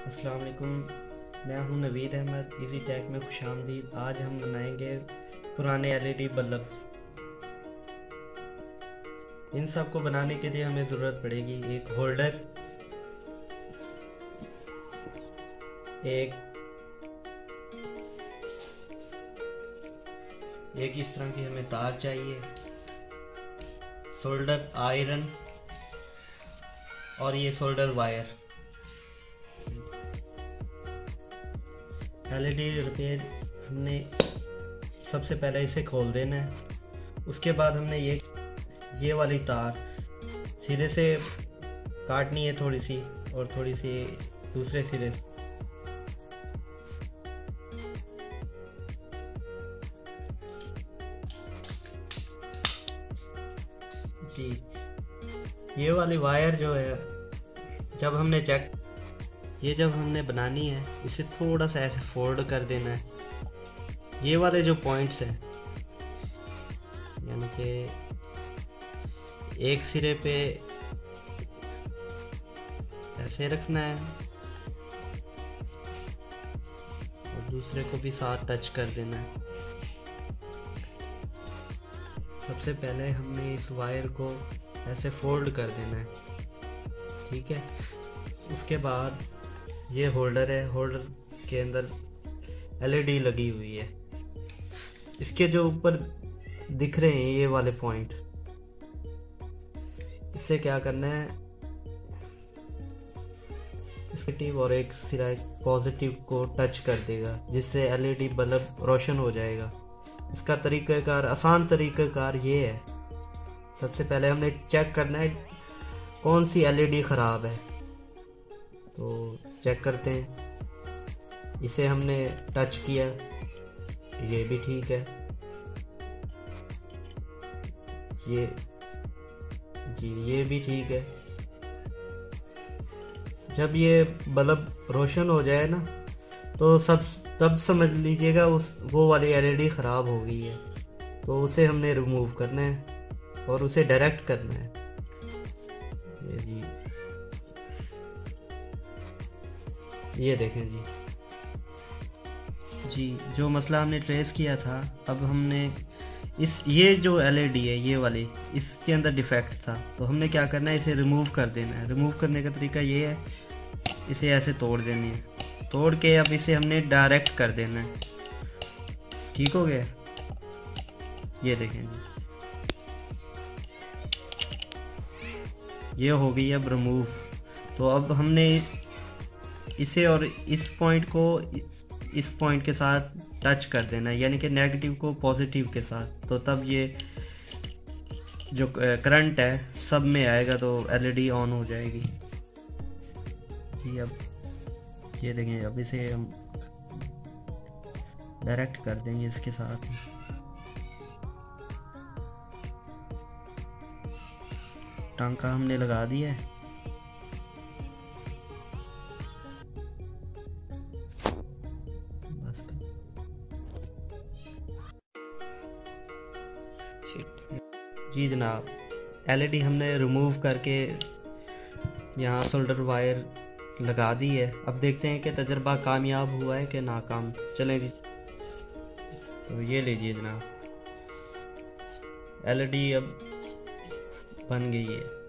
अस्सलाम वालेकुम। मैं हूं नवीद अहमद, इजी टेक में खुशामदीद। आज हम बनाएंगे पुराने एलईडी बल्ब। इन सब को बनाने के लिए हमें ज़रूरत पड़ेगी एक होल्डर, एक एक इस तरह की हमें तार चाहिए, सोल्डर आयरन और ये सोल्डर वायर। एलईडी रिपेयर हमने सबसे पहले इसे खोल देना है। उसके बाद हमने ये वाली तार सिरे से काटनी है, थोड़ी सी और थोड़ी सी दूसरे सिरे से। जी, ये वाली वायर जो है जब हमने बनानी है, इसे थोड़ा सा ऐसे फोल्ड कर देना है। ये वाले जो पॉइंट्स हैं, यानी कि एक सिरे पे ऐसे रखना है और दूसरे को भी साथ टच कर देना है। सबसे पहले हमने इस वायर को ऐसे फोल्ड कर देना है, ठीक है। उसके बाद ये होल्डर है, होल्डर के अंदर एलईडी लगी हुई है। इसके जो ऊपर दिख रहे हैं ये वाले पॉइंट, इससे क्या करना है, नेगेटिव और एक सिरा पॉजिटिव को टच कर देगा, जिससे एलईडी बल्ब रोशन हो जाएगा। इसका तरीक़ाकार, आसान तरीक़ाकार ये है। सबसे पहले हमने चेक करना है कौन सी एलईडी ख़राब है, तो चेक करते हैं। इसे हमने टच किया, ये भी ठीक है, ये भी ठीक है। जब ये बल्ब रोशन हो जाए ना, तो तब समझ लीजिएगा वो वाली एलईडी ख़राब हो गई है। तो उसे हमने रिमूव करना है और उसे डायरेक्ट करना है। ये देखें जी, जो मसला हमने ट्रेस किया था, अब हमने ये जो एलईडी है, ये वाली, इसके अंदर डिफेक्ट था। तो हमने क्या करना है, इसे रिमूव कर देना है। रिमूव करने का तरीका ये है, इसे ऐसे तोड़ देनी है। तोड़ के अब इसे हमने डायरेक्ट कर देना है। ठीक हो गया, ये देखें जी, ये हो गई अब रिमूव। तो अब हमने इसे और इस पॉइंट को इस पॉइंट के साथ टच कर देना है, यानी कि नेगेटिव को पॉजिटिव के साथ। तो तब ये जो करंट है सब में आएगा, तो एलईडी ऑन हो जाएगी जी। अब ये देखें, अब इसे हम डायरेक्ट कर देंगे इसके साथ। टांका हमने लगा दिया है। बस जी जनाब, एलईडी हमने रिमूव करके यहाँ सोल्डर वायर लगा दी है। अब देखते हैं कि तजर्बा कामयाब हुआ है कि नाकाम। चलें जी, तो ये लीजिए जनाब, एलईडी अब बन गई है।